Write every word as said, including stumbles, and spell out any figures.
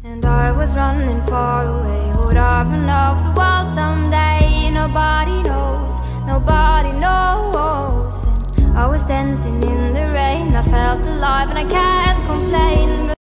And I was running far away. Would I run off the world someday? Nobody knows, nobody knows. And I was dancing in the rain, I felt alive and I can't complain.